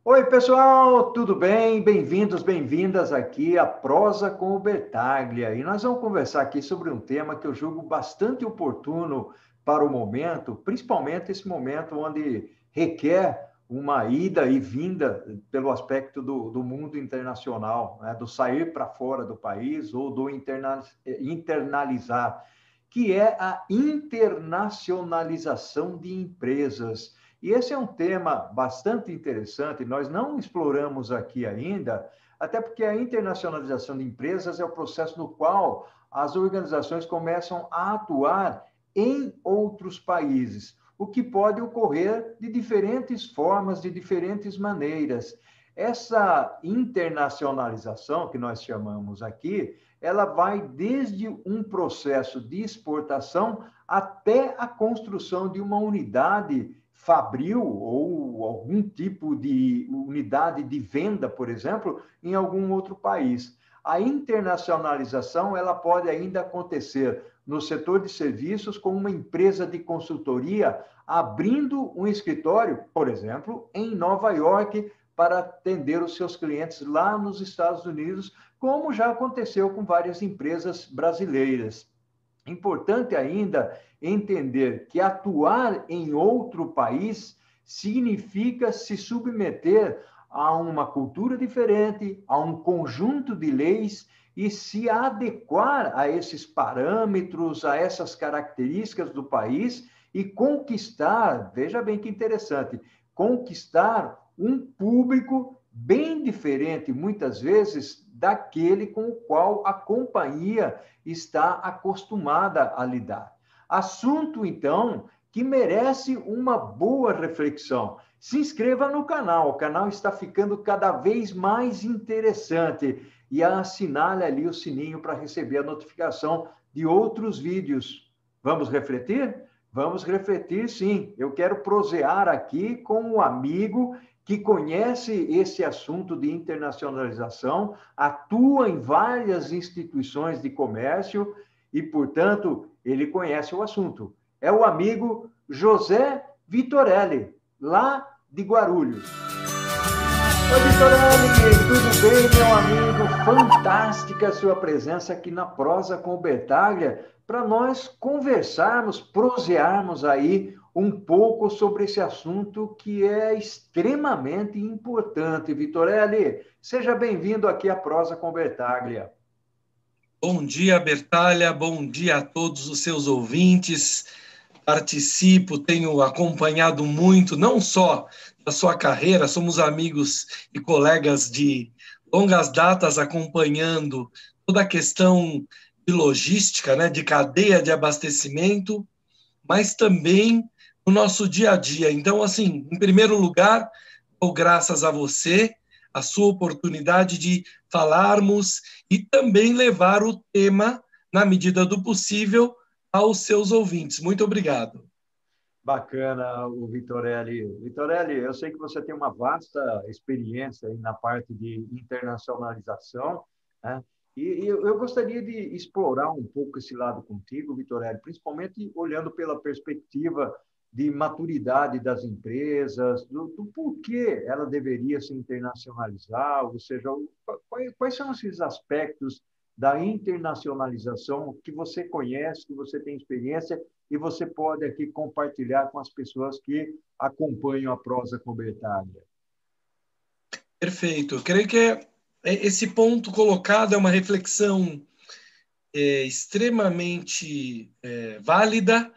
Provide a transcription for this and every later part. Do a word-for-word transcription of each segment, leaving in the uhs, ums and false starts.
Oi, pessoal, tudo bem? Bem-vindos, bem-vindas aqui à Prosa com o Bertaglia. E nós vamos conversar aqui sobre um tema que eu julgo bastante oportuno para o momento, principalmente esse momento onde requer uma ida e vinda pelo aspecto do, do mundo internacional, né? Do sair para fora do país ou do interna, internalizar, que é a internacionalização de empresas. E esse é um tema bastante interessante, nós não exploramos aqui ainda, até porque a internacionalização de empresas é o processo no qual as organizações começam a atuar em outros países, o que pode ocorrer de diferentes formas, de diferentes maneiras. Essa internacionalização, que nós chamamos aqui, ela vai desde um processo de exportação até a construção de uma unidade fabril ou algum tipo de unidade de venda, por exemplo, em algum outro país. A internacionalização ela pode ainda acontecer no setor de serviços com uma empresa de consultoria abrindo um escritório, por exemplo, em Nova York para atender os seus clientes lá nos Estados Unidos, como já aconteceu com várias empresas brasileiras. Importante ainda entender que atuar em outro país significa se submeter a uma cultura diferente, a um conjunto de leis e se adequar a esses parâmetros, a essas características do país e conquistar, veja bem que interessante, conquistar um público bem diferente, muitas vezes, daquele com o qual a companhia está acostumada a lidar. Assunto, então, que merece uma boa reflexão. Se inscreva no canal, o canal está ficando cada vez mais interessante e assinale ali o sininho para receber a notificação de outros vídeos. Vamos refletir? Vamos refletir, sim. Eu quero prosear aqui com um amigo que conhece esse assunto de internacionalização, atua em várias instituições de comércio e, portanto, ele conhece o assunto. É o amigo José Vitorelli, lá de Guarulhos. Oi, Vitorelli, tudo bem, meu amigo? Fantástica a sua presença aqui na Prosa com o Bertaglia, para nós conversarmos, prosearmos aí um pouco sobre esse assunto que é extremamente importante. Vitorelli, seja bem-vindo aqui à Prosa com Bertaglia. Bom dia, Bertaglia, bom dia a todos os seus ouvintes. Participo, tenho acompanhado muito, não só da sua carreira, somos amigos e colegas de longas datas acompanhando toda a questão de logística, né, de cadeia de abastecimento, mas também no nosso dia a dia. Então, assim, em primeiro lugar, dou graças a você, a sua oportunidade de falarmos e também levar o tema, na medida do possível, aos seus ouvintes. Muito obrigado. Bacana, o Vitorelli. Vitorelli, eu sei que você tem uma vasta experiência aí na parte de internacionalização, né? E eu gostaria de explorar um pouco esse lado contigo, Vitorelli, principalmente olhando pela perspectiva de maturidade das empresas, do, do porquê ela deveria se internacionalizar, ou seja, quais, quais são esses aspectos da internacionalização que você conhece, que você tem experiência e você pode aqui compartilhar com as pessoas que acompanham a Prosa com Bertaglia. Perfeito. Eu creio que esse ponto colocado é uma reflexão é, extremamente é, válida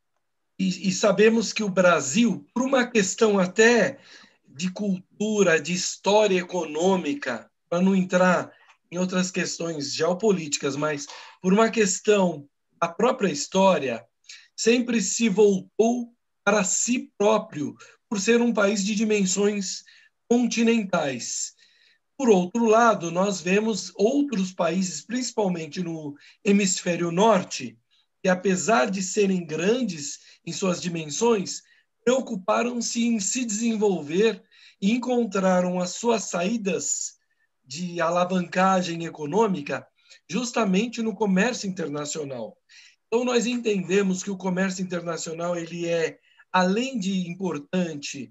e, e sabemos que o Brasil, por uma questão até de cultura, de história econômica, para não entrar em outras questões geopolíticas, mas por uma questão da própria história, sempre se voltou para si próprio, por ser um país de dimensões continentais. Por outro lado, nós vemos outros países, principalmente no hemisfério norte, que apesar de serem grandes em suas dimensões, preocuparam-se em se desenvolver e encontraram as suas saídas de alavancagem econômica justamente no comércio internacional. Então, nós entendemos que o comércio internacional ele é, além de importante,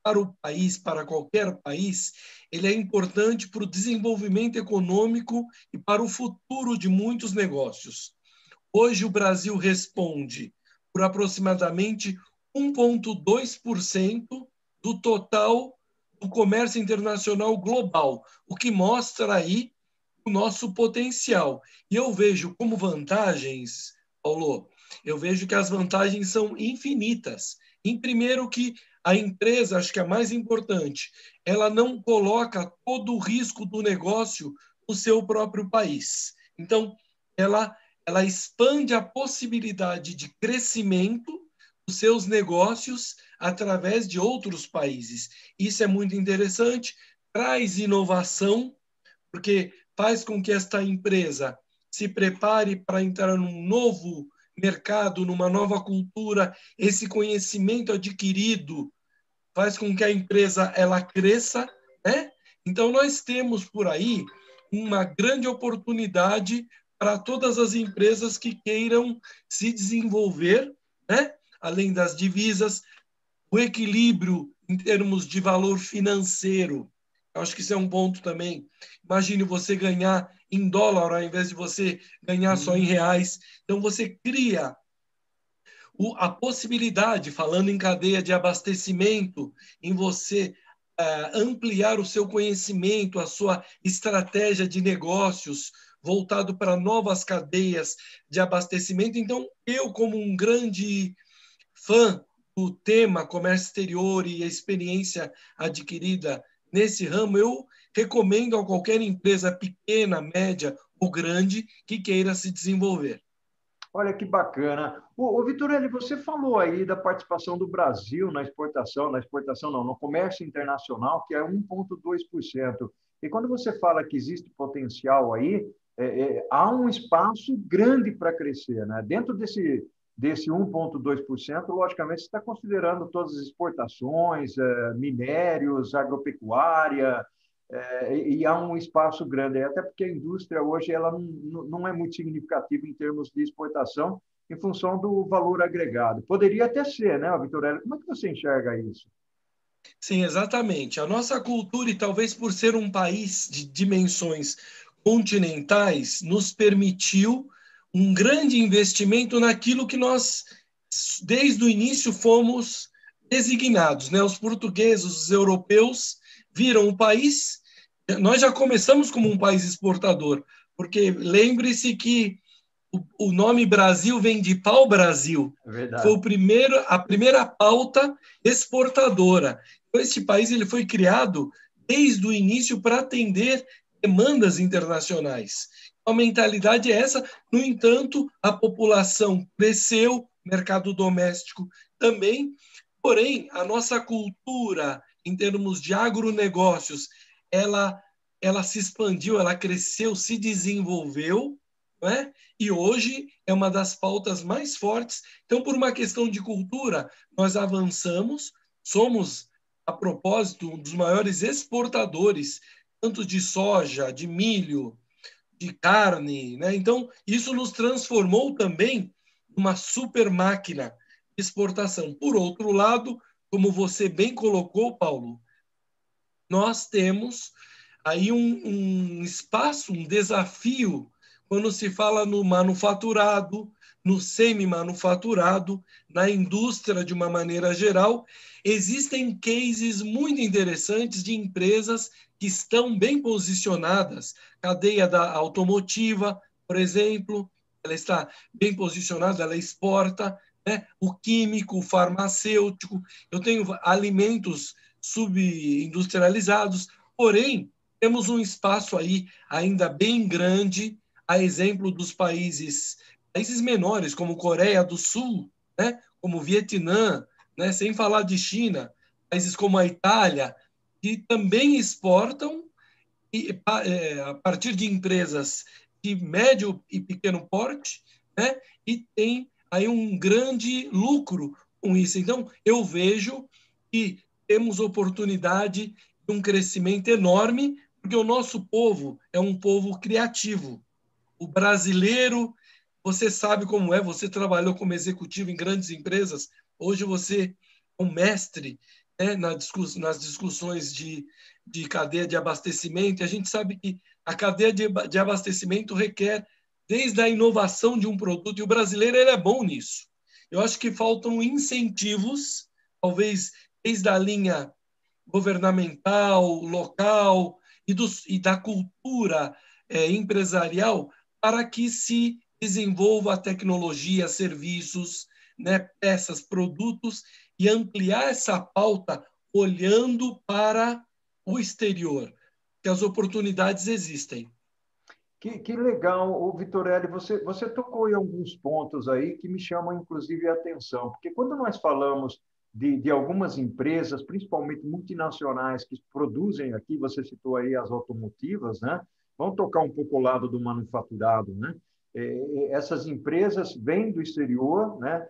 para o país, para qualquer país, ele é importante para o desenvolvimento econômico e para o futuro de muitos negócios. Hoje, o Brasil responde por aproximadamente um vírgula dois por cento do total do comércio internacional global, o que mostra aí o nosso potencial. E eu vejo como vantagens, Paulo, eu vejo que as vantagens são infinitas. Em primeiro que a empresa, acho que é a mais importante, ela não coloca todo o risco do negócio no seu próprio país. Então, ela, ela expande a possibilidade de crescimento dos seus negócios através de outros países. Isso é muito interessante, traz inovação, porque faz com que esta empresa se prepare para entrar num novo mercado, numa nova cultura. Esse conhecimento adquirido faz com que a empresa ela cresça, né? Então, nós temos por aí uma grande oportunidade para todas as empresas que queiram se desenvolver, né? Além das divisas, o equilíbrio em termos de valor financeiro. Eu acho que isso é um ponto também. Imagine você ganhar em dólar ao invés de você ganhar só em reais. Então, você cria o, a possibilidade, falando em cadeia de abastecimento, em você uh, ampliar o seu conhecimento, a sua estratégia de negócios voltado para novas cadeias de abastecimento. Então, eu, como um grande fã do tema comércio exterior e a experiência adquirida nesse ramo, eu recomendo a qualquer empresa pequena, média ou grande que queira se desenvolver. Olha que bacana. Ô, ô Vitorelli, você falou aí da participação do Brasil na exportação, na exportação não, no comércio internacional, que é um vírgula dois por cento. E quando você fala que existe potencial aí, é, é, há um espaço grande para crescer, né? Dentro desse, desse um vírgula dois por cento, logicamente, você está considerando todas as exportações, é, minérios, agropecuária, É, e há um espaço grande, até porque a indústria hoje ela não, não é muito significativa em termos de exportação, em função do valor agregado. Poderia até ser, né, Vitorelli? Como é que você enxerga isso? Sim, exatamente. A nossa cultura, e talvez por ser um país de dimensões continentais, nos permitiu um grande investimento naquilo que nós, desde o início, fomos designados, né? Os portugueses, os europeus, viram o país. Nós já começamos como um país exportador, porque lembre-se que o, o nome Brasil vem de pau-brasil. É Foi o primeiro, a primeira pauta exportadora. Então, este país ele foi criado desde o início para atender demandas internacionais. A mentalidade é essa. No entanto, a população cresceu, mercado doméstico também. Porém, a nossa cultura, em termos de agronegócios, ela, ela se expandiu, ela cresceu, se desenvolveu, não é? E hoje é uma das pautas mais fortes. Então, por uma questão de cultura, nós avançamos, somos, a propósito, um dos maiores exportadores, tanto de soja, de milho, de carne, né? Então, isso nos transformou também numa super máquina de exportação. Por outro lado, como você bem colocou, Paulo, nós temos aí um, um espaço, um desafio, quando se fala no manufaturado, no semi-manufaturado, na indústria de uma maneira geral. Existem cases muito interessantes de empresas que estão bem posicionadas. Cadeia da automotiva, por exemplo, ela está bem posicionada, ela exporta, né? O químico, o farmacêutico. Eu tenho alimentos subindustrializados, porém, temos um espaço aí ainda bem grande, a exemplo dos países, países menores, como Coreia do Sul, né? Como Vietnã, né? Sem falar de China, países como a Itália, que também exportam e, é, a partir de empresas de médio e pequeno porte, né? E tem aí um grande lucro com isso. Então, eu vejo que temos oportunidade de um crescimento enorme, porque o nosso povo é um povo criativo. O brasileiro, você sabe como é, você trabalhou como executivo em grandes empresas, hoje você é um mestre, né, na discuss, nas discussões de, de cadeia de abastecimento. E a gente sabe que a cadeia de, de abastecimento requer desde a inovação de um produto, e o brasileiro ele é bom nisso. Eu acho que faltam incentivos, talvez desde a linha governamental, local e, dos, e da cultura é, empresarial, para que se desenvolva a tecnologia, serviços, né, peças, produtos, e ampliar essa pauta olhando para o exterior, que as oportunidades existem. Que, que legal, ô Vitorelli, você, você tocou em alguns pontos aí que me chamam, inclusive, a atenção, porque quando nós falamos de, de algumas empresas, principalmente multinacionais, que produzem aqui, você citou aí as automotivas, né? Vamos tocar um pouco o lado do manufaturado, né? É, essas empresas vêm do exterior, né?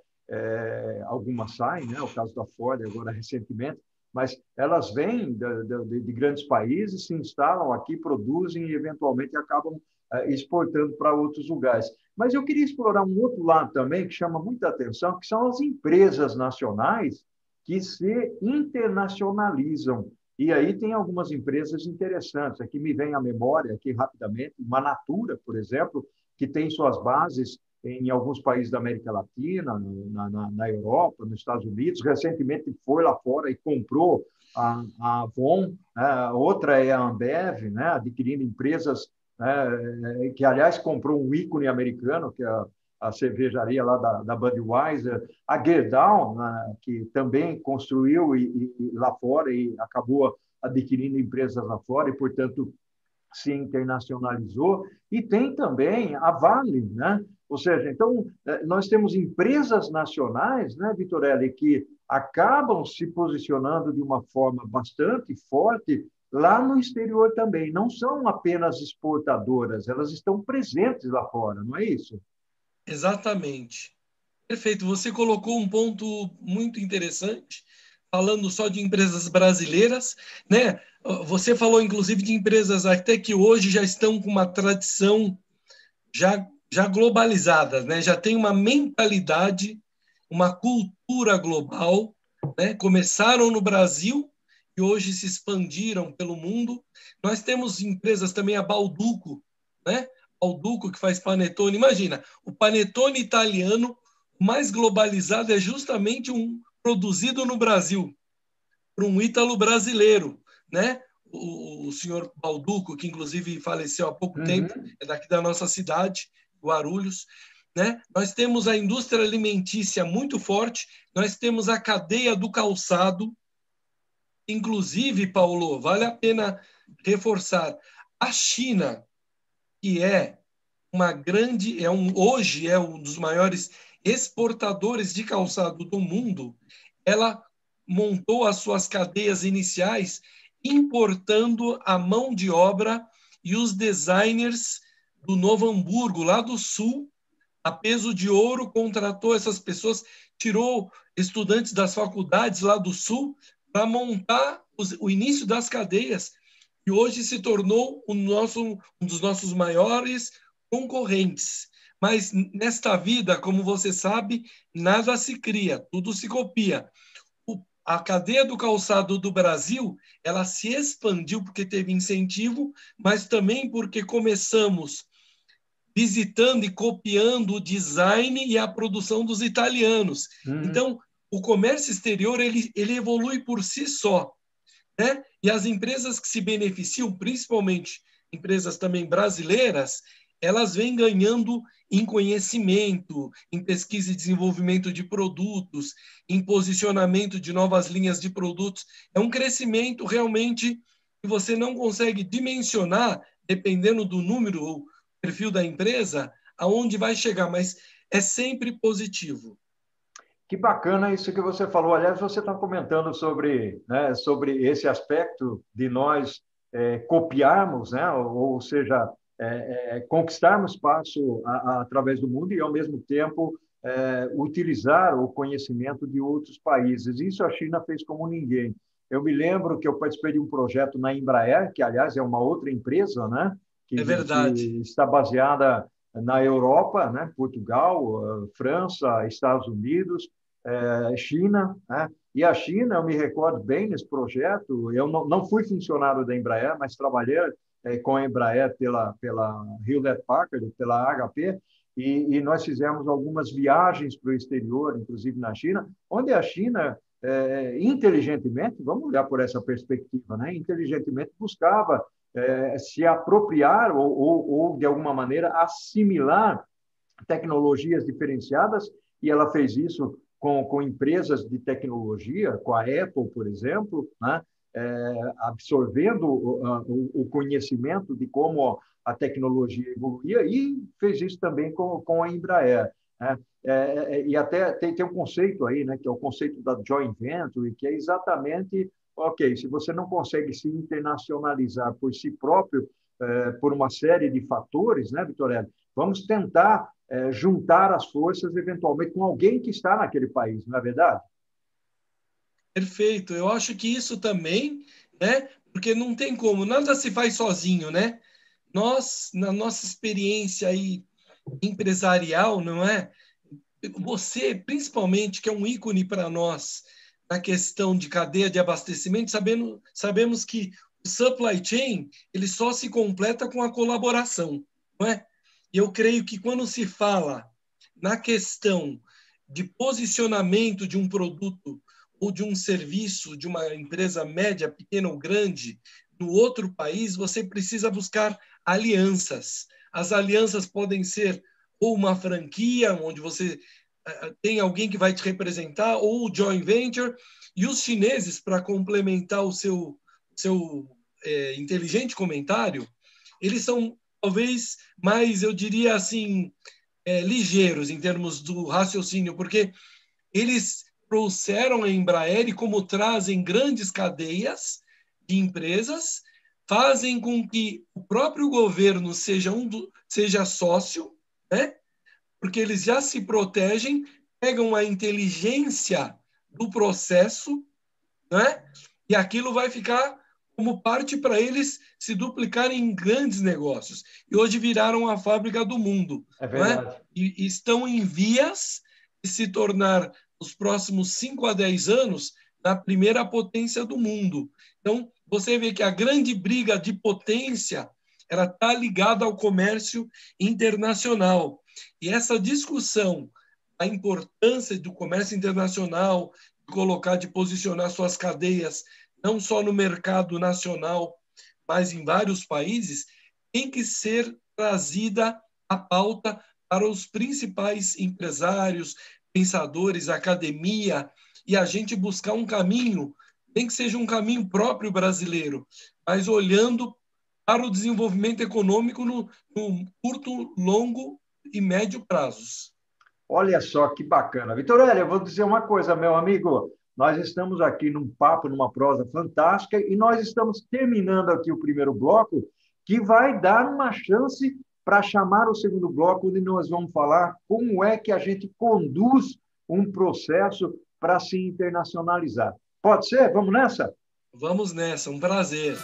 É, algumas saem, né? O caso da Ford agora recentemente, mas elas vêm de, de, de grandes países, se instalam aqui, produzem e eventualmente acabam exportando para outros lugares. Mas eu queria explorar um outro lado também que chama muita atenção, que são as empresas nacionais que se internacionalizam. E aí tem algumas empresas interessantes. Aqui me vem à memória, aqui rapidamente, uma Natura, por exemplo, que tem suas bases em alguns países da América Latina, na, na, na Europa, nos Estados Unidos. Recentemente foi lá fora e comprou a, a Avon, né? Outra é a Ambev, né? Adquirindo empresas, né? Que, aliás, comprou um ícone americano, que é a, a cervejaria lá da, da Budweiser, a Gerdau, né? Que também construiu e, e, lá fora e acabou adquirindo empresas lá fora e, portanto, se internacionalizou. E tem também a Vale, né? Ou seja, então, nós temos empresas nacionais, né, Vitorelli, que acabam se posicionando de uma forma bastante forte lá no exterior também. Não são apenas exportadoras, elas estão presentes lá fora, não é isso? Exatamente. Perfeito. Você colocou um ponto muito interessante, falando só de empresas brasileiras, né? Você falou, inclusive, de empresas até que hoje já estão com uma tradição já, já globalizada, né? Já tem uma mentalidade, uma cultura global, né? Começaram no Brasil e hoje se expandiram pelo mundo. Nós temos empresas também, a Balduco, né? Balduco, que faz panetone. Imagina, o panetone italiano mais globalizado é justamente um produzido no Brasil, por um ítalo brasileiro, né? O, o senhor Balduco, que inclusive faleceu há pouco Uhum. tempo, é daqui da nossa cidade, Guarulhos, né? Nós temos a indústria alimentícia muito forte, nós temos a cadeia do calçado, inclusive, Paulo, vale a pena reforçar, a China, que é uma grande, é um, hoje é um dos maiores exportadores de calçado do mundo, ela montou as suas cadeias iniciais importando a mão de obra e os designers do Novo Hamburgo, lá do sul, a peso de ouro, contratou essas pessoas, tirou estudantes das faculdades lá do sul para montar os, o início das cadeias, e hoje se tornou o nosso, um dos nossos maiores concorrentes. Mas nesta vida, como você sabe, nada se cria, tudo se copia. O, a cadeia do calçado do Brasil, ela se expandiu porque teve incentivo, mas também porque começamos visitando e copiando o design e a produção dos italianos. Uhum. Então, o comércio exterior ele, ele evolui por si só, né? E as empresas que se beneficiam, principalmente empresas também brasileiras, elas vêm ganhando em conhecimento, em pesquisa e desenvolvimento de produtos, em posicionamento de novas linhas de produtos. É um crescimento realmente que você não consegue dimensionar, dependendo do número ou perfil da empresa, aonde vai chegar, mas é sempre positivo. Que bacana isso que você falou. Aliás, você está comentando sobre, né, sobre esse aspecto de nós é, copiarmos, né, ou, ou seja, é, é, conquistarmos espaço a, a, através do mundo e, ao mesmo tempo, é, utilizar o conhecimento de outros países. Isso a China fez como ninguém. Eu me lembro que eu participei de um projeto na Embraer, que, aliás, é uma outra empresa, né, que, é verdade. que está baseada na Europa, né, Portugal, França, Estados Unidos. é, China, né? E a China, eu me recordo bem nesse projeto, eu não, não fui funcionário da Embraer, mas trabalhei é, com a Embraer pela, pela Hewlett-Packard, pela H P, e, e nós fizemos algumas viagens para o exterior, inclusive na China, onde a China, é, inteligentemente, vamos olhar por essa perspectiva, né? Inteligentemente buscava é, se apropriar ou, ou, ou, de alguma maneira, assimilar tecnologias diferenciadas, e ela fez isso com, com empresas de tecnologia, com a Apple, por exemplo, né? É, absorvendo o, o, o conhecimento de como a tecnologia evoluía, e fez isso também com, com a Embraer. Né? É, e até tem, tem um conceito aí, né, que é o conceito da joint venture, que é exatamente, ok, se você não consegue se internacionalizar por si próprio, é, por uma série de fatores, né, Vitorelli, vamos tentar é, juntar as forças, eventualmente, com alguém que está naquele país, não é verdade? Perfeito. Eu acho que isso também, né? Porque não tem como, nada se faz sozinho, né? Nós, na nossa experiência aí empresarial, não é? Você, principalmente, que é um ícone para nós na questão de cadeia de abastecimento, sabendo, sabemos que o supply chain ele só se completa com a colaboração, não é? E eu creio que quando se fala na questão de posicionamento de um produto ou de um serviço de uma empresa média, pequena ou grande, no outro país, você precisa buscar alianças. As alianças podem ser ou uma franquia, onde você uh, tem alguém que vai te representar, ou o joint venture, e os chineses, para complementar o seu, seu é, inteligente comentário, eles são talvez mais, eu diria assim, é, ligeiros em termos do raciocínio, porque eles trouxeram a Embraer e como trazem grandes cadeias de empresas, fazem com que o próprio governo seja, um do, seja sócio, né? Porque eles já se protegem, pegam a inteligência do processo, né? E aquilo vai ficar como parte para eles se duplicarem em grandes negócios. E hoje viraram a fábrica do mundo, É não é? verdade. E, e estão em vias de se tornar, nos próximos cinco a dez anos, na primeira potência do mundo. Então, você vê que a grande briga de potência ela está ligada ao comércio internacional. E essa discussão, a importância do comércio internacional, de colocar, de posicionar suas cadeias, não só no mercado nacional, mas em vários países, tem que ser trazida à pauta para os principais empresários, pensadores, academia, e a gente buscar um caminho, nem que seja um caminho próprio brasileiro, mas olhando para o desenvolvimento econômico no, no curto, longo e médio prazos. Olha só que bacana. Vitorelli, eu vou dizer uma coisa, meu amigo. Nós estamos aqui num papo, numa prosa fantástica, e nós estamos terminando aqui o primeiro bloco, que vai dar uma chance para chamar o segundo bloco, onde nós vamos falar como é que a gente conduz um processo para se internacionalizar. Pode ser? Vamos nessa? Vamos nessa, um prazer.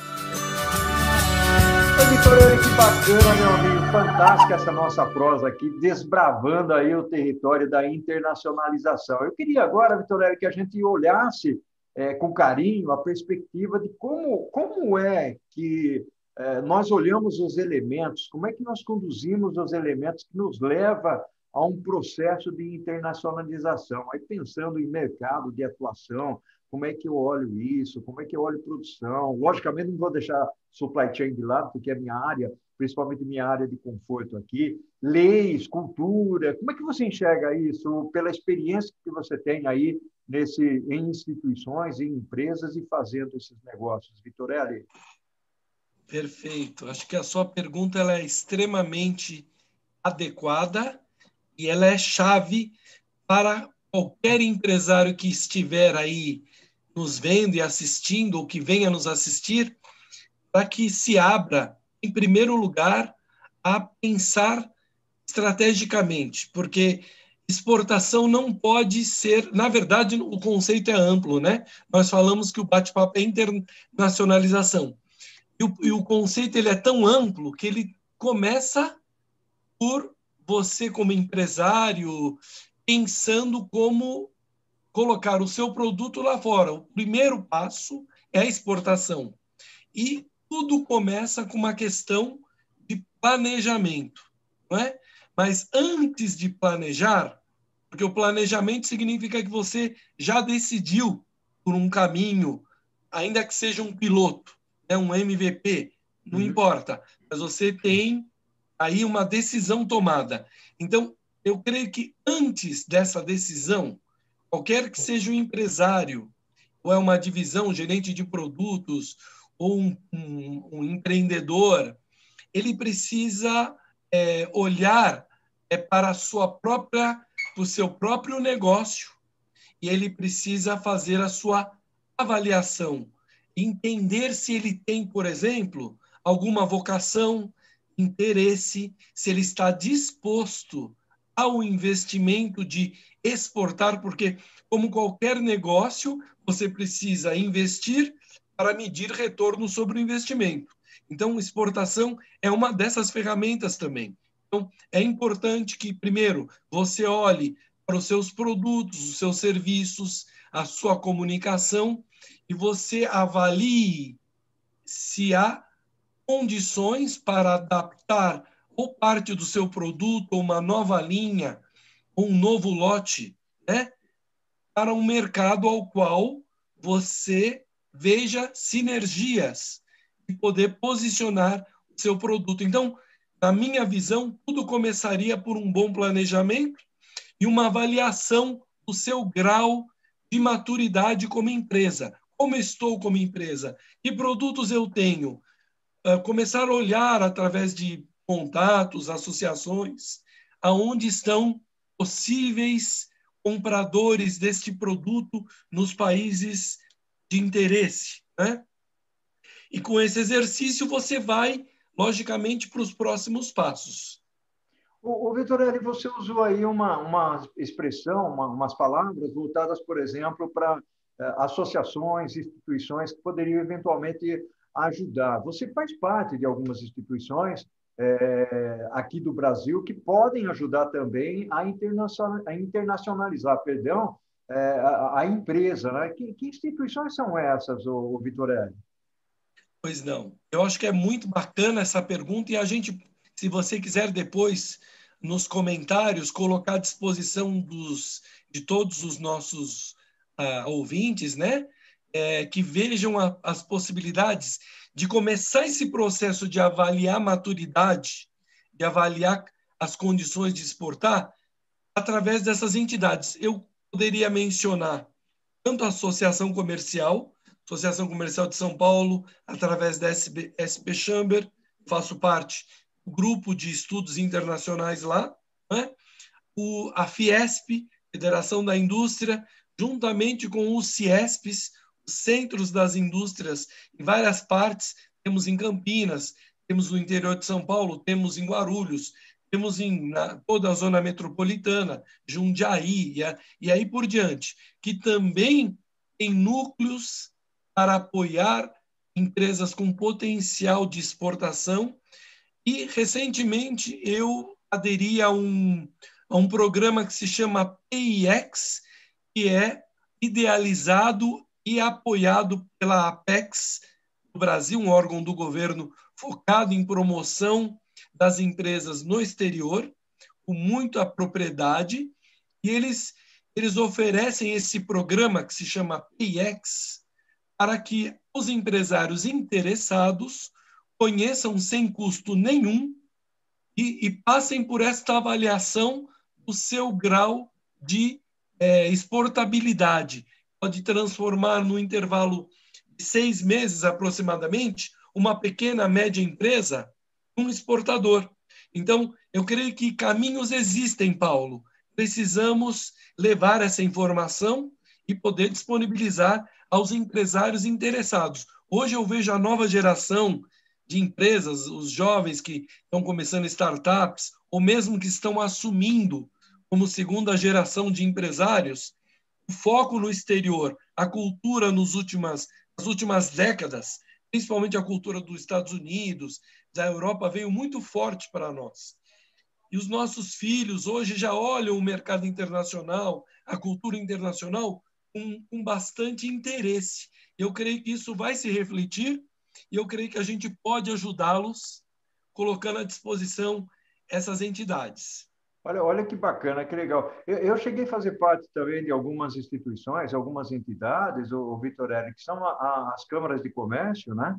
Oi, Vitorelli, que bacana, meu amigo. Fantástica essa nossa prosa aqui, desbravando aí o território da internacionalização. Eu queria agora, Vitorelli, que a gente olhasse é, com carinho a perspectiva de como, como é que é, nós olhamos os elementos, como é que nós conduzimos os elementos que nos leva a um processo de internacionalização. Aí pensando em mercado de atuação, como é que eu olho isso, como é que eu olho produção. Logicamente, não vou deixar supply chain de lado, porque é minha área, principalmente minha área de conforto aqui. Leis, cultura, como é que você enxerga isso pela experiência que você tem aí nesse, em instituições, em empresas e fazendo esses negócios, Vitorelli? Perfeito. Acho que a sua pergunta ela é extremamente adequada e ela é chave para qualquer empresário que estiver aí nos vendo e assistindo, ou que venha nos assistir, para que se abra, em primeiro lugar, a pensar estrategicamente, porque exportação não pode ser, na verdade, o conceito é amplo, né? Nós falamos que o bate-papo é internacionalização. E o, e o conceito ele é tão amplo que ele começa por você, como empresário, pensando como colocar o seu produto lá fora. O primeiro passo é a exportação. E tudo começa com uma questão de planejamento, não é? Mas antes de planejar, porque o planejamento significa que você já decidiu por um caminho, ainda que seja um piloto, né, um M V P, não uhum. importa, mas você tem aí uma decisão tomada. Então, eu creio que antes dessa decisão, qualquer que seja o empresário, ou é uma divisão, gerente de produtos, ou um, um, um empreendedor, ele precisa é, olhar é, para a sua própria, para o seu próprio negócio, e ele precisa fazer a sua avaliação, entender se ele tem, por exemplo, alguma vocação, interesse, se ele está disposto ao investimento de exportar, porque, como qualquer negócio, você precisa investir para medir retorno sobre o investimento. Então, exportação é uma dessas ferramentas também. Então, é importante que, primeiro, você olhe para os seus produtos, os seus serviços, a sua comunicação, e você avalie se há condições para adaptar ou parte do seu produto, ou uma nova linha, ou um novo lote, né, para um mercado ao qual você veja sinergias e poder posicionar o seu produto. Então, na minha visão, tudo começaria por um bom planejamento e uma avaliação do seu grau de maturidade como empresa. Como estou como empresa? Que produtos eu tenho? Uh, começar a olhar através de contatos, associações, aonde estão possíveis compradores deste produto nos países de interesse, né? E com esse exercício você vai, logicamente, para os próximos passos. O, o Vitorelli, você usou aí uma, uma expressão, uma, umas palavras voltadas, por exemplo, para eh, associações, instituições que poderiam eventualmente ajudar. Você faz parte de algumas instituições é, aqui do Brasil que podem ajudar também a, internacional, a internacionalizar, perdão, é, a, a empresa, né? Que, que instituições são essas, o, o Vitorelli? Pois não. Eu acho que é muito bacana essa pergunta e a gente, se você quiser depois nos comentários colocar à disposição dos, de todos os nossos uh, ouvintes, né? É, que vejam a, as possibilidades de começar esse processo de avaliar a maturidade, de avaliar as condições de exportar através dessas entidades. Eu poderia mencionar tanto a Associação Comercial, Associação Comercial de São Paulo, através da S P Chamber, faço parte do grupo de estudos internacionais lá, né? o, a Fiesp, Federação da Indústria, juntamente com os CIESPs, centros das indústrias em várias partes, temos em Campinas, temos no interior de São Paulo, temos em Guarulhos, temos em na, toda a zona metropolitana, Jundiaí, e, a, e aí por diante, que também tem núcleos para apoiar empresas com potencial de exportação. E, recentemente, eu aderi a um, a um programa que se chama P I X, que é idealizado e apoiado pela Apex do Brasil, um órgão do governo focado em promoção das empresas no exterior, com muita propriedade, e eles, eles oferecem esse programa que se chama P I X para que os empresários interessados conheçam sem custo nenhum e, e passem por esta avaliação do seu grau de é, exportabilidade. Pode transformar no intervalo de seis meses aproximadamente uma pequena, média empresa um exportador. Então, eu creio que caminhos existem, Paulo. Precisamos levar essa informação e poder disponibilizar aos empresários interessados. Hoje eu vejo a nova geração de empresas, os jovens que estão começando startups, ou mesmo que estão assumindo como segunda geração de empresários, o foco no exterior, a cultura nos últimas, nas últimas décadas, principalmente a cultura dos Estados Unidos, da Europa, veio muito forte para nós. E os nossos filhos hoje já olham o mercado internacional, a cultura internacional, com, com bastante interesse. Eu creio que isso vai se refletir e eu creio que a gente pode ajudá-los colocando à disposição essas entidades. Olha, olha que bacana, que legal. Eu, eu cheguei a fazer parte também de algumas instituições, algumas entidades, o, o Vitor Hélio, que são a, a, as câmaras de comércio, né?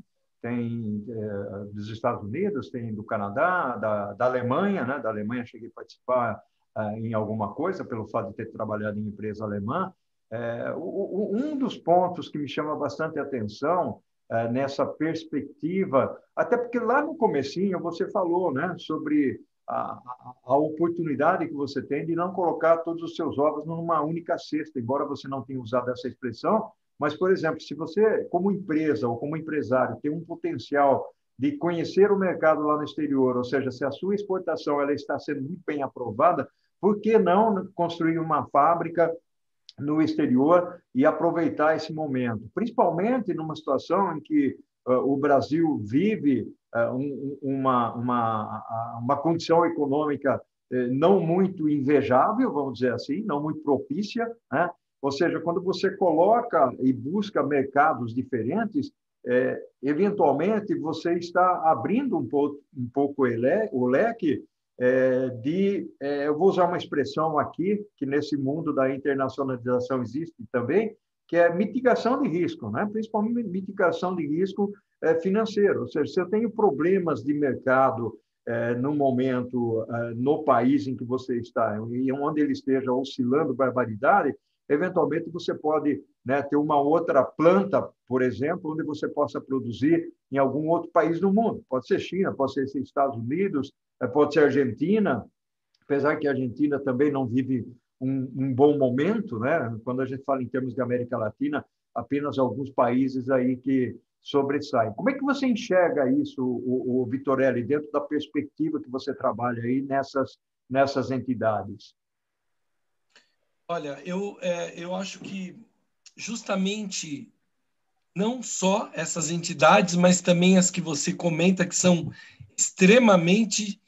Tem é, dos Estados Unidos, tem do Canadá, da, da Alemanha, né? Da Alemanha cheguei a participar é, em alguma coisa, pelo fato de ter trabalhado em empresa alemã. É, o, o, um dos pontos que me chama bastante atenção é, nessa perspectiva, até porque lá no comecinho você falou, né, sobre a, a oportunidade que você tem de não colocar todos os seus ovos numa única cesta, embora você não tenha usado essa expressão, mas, por exemplo, se você, como empresa ou como empresário, tem um potencial de conhecer o mercado lá no exterior, ou seja, se a sua exportação ela está sendo muito bem aprovada, por que não construir uma fábrica no exterior e aproveitar esse momento? Principalmente numa situação em que uh, o Brasil vive uh, um, uma, uma, uma condição econômica uh, não muito invejável, vamos dizer assim, não muito propícia, né? Ou seja, quando você coloca e busca mercados diferentes, é, eventualmente você está abrindo um pouco, um pouco o leque é, de, é, eu vou usar uma expressão aqui, que nesse mundo da internacionalização existe também, que é mitigação de risco, né? Principalmente mitigação de risco é, financeiro. Ou seja, se eu tenho problemas de mercado é, no momento, é, no país em que você está, e onde ele esteja oscilando barbaridade, eventualmente você pode, né, ter uma outra planta, por exemplo, onde você possa produzir em algum outro país do mundo. Pode ser China, pode ser Estados Unidos, pode ser Argentina, apesar que a Argentina também não vive um, um bom momento, né? Quando a gente fala em termos de América Latina, apenas alguns países aí que sobressaem. Como é que você enxerga isso, o, o Vitorelli, dentro da perspectiva que você trabalha aí nessas, nessas entidades? Olha, eu, é, eu acho que justamente não só essas entidades, mas também as que você comenta que são extremamente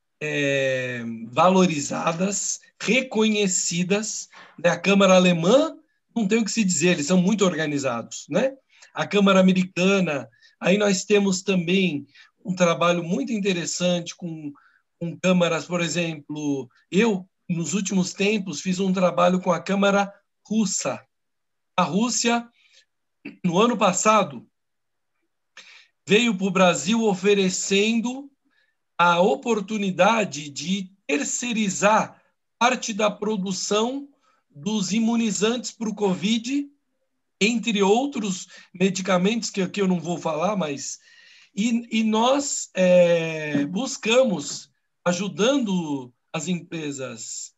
é, valorizadas, reconhecidas, né? A Câmara Alemã, não tem o que se dizer, eles são muito organizados, né? A Câmara Americana, aí nós temos também um trabalho muito interessante com, com câmaras, por exemplo, eu nos últimos tempos, fiz um trabalho com a Câmara Russa. A Rússia, no ano passado, veio para o Brasil oferecendo a oportunidade de terceirizar parte da produção dos imunizantes para o Covid, entre outros medicamentos que aqui eu não vou falar, mas... E, e nós é, buscamos, ajudando as empresas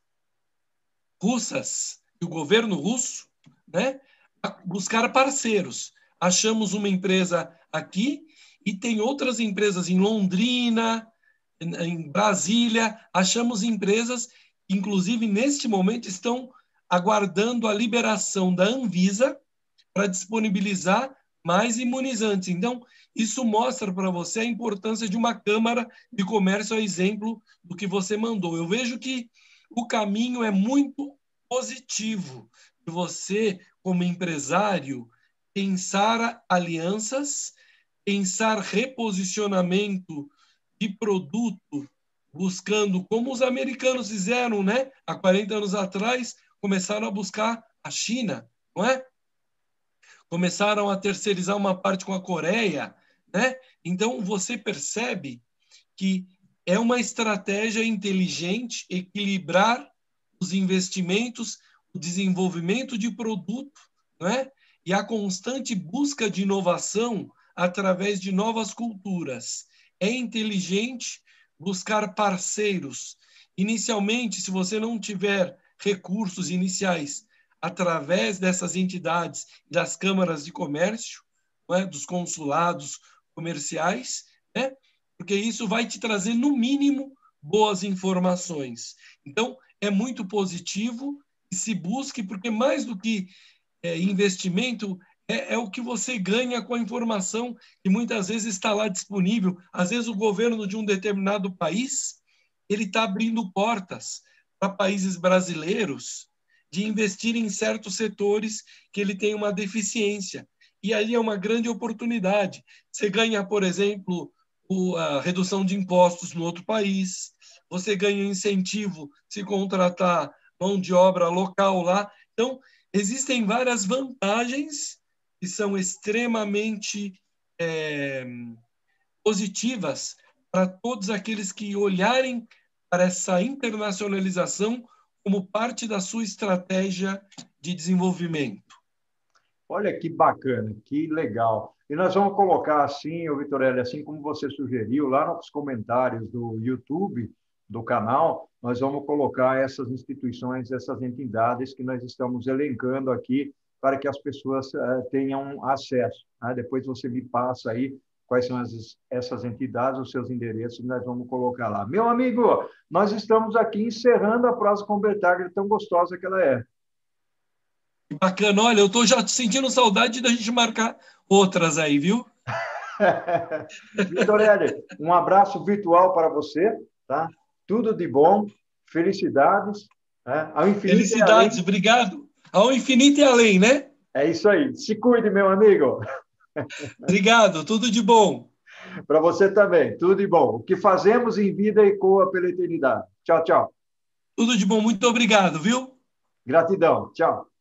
russas e o governo russo, né, a buscar parceiros. Achamos uma empresa aqui e tem outras empresas em Londrina, em Brasília. Achamos empresas que, inclusive, neste momento, estão aguardando a liberação da Anvisa para disponibilizar mais imunizantes. Então, isso mostra para você a importância de uma Câmara de Comércio, a exemplo do que você mandou. Eu vejo que o caminho é muito positivo de você, como empresário, pensar alianças, pensar reposicionamento de produto, buscando, como os americanos fizeram, né? Há quarenta anos atrás, começaram a buscar a China, não é? Começaram a terceirizar uma parte com a Coreia, né? Então, você percebe que é uma estratégia inteligente equilibrar os investimentos, o desenvolvimento de produto, né? E a constante busca de inovação através de novas culturas. É inteligente buscar parceiros. Inicialmente, se você não tiver recursos iniciais através dessas entidades, das câmaras de comércio, né? Dos consulados comerciais, né? Porque isso vai te trazer, no mínimo, boas informações. Então, é muito positivo que se busque, porque mais do que é, investimento, é, é o que você ganha com a informação que muitas vezes está lá disponível. Às vezes o governo de um determinado país ele está abrindo portas para países brasileiros de investir em certos setores que ele tem uma deficiência. E aí é uma grande oportunidade. Você ganha, por exemplo, a redução de impostos no outro país, você ganha incentivo se contratar mão de obra local lá. Então, existem várias vantagens que são extremamente é, positivas para todos aqueles que olharem para essa internacionalização como parte da sua estratégia de desenvolvimento. Olha que bacana, que legal. E nós vamos colocar assim, o Vitorelli, assim como você sugeriu, lá nos comentários do YouTube, do canal, nós vamos colocar essas instituições, essas entidades que nós estamos elencando aqui para que as pessoas uh, tenham acesso. Né? Depois você me passa aí quais são as, essas entidades, os seus endereços, nós vamos colocar lá. Meu amigo, nós estamos aqui encerrando a prosa com Bertaglia, tão gostosa que ela é. Bacana, olha, eu estou já sentindo saudade da gente marcar outras aí, viu? Vitorelli, um abraço virtual para você, tá? Tudo de bom, felicidades. Né? Ao infinito felicidades, obrigado. Ao infinito e além, né? É isso aí. Se cuide, meu amigo. Obrigado, tudo de bom. Para você também, tudo de bom. O que fazemos em vida ecoa pela eternidade. Tchau, tchau. Tudo de bom, muito obrigado, viu? Gratidão. Tchau.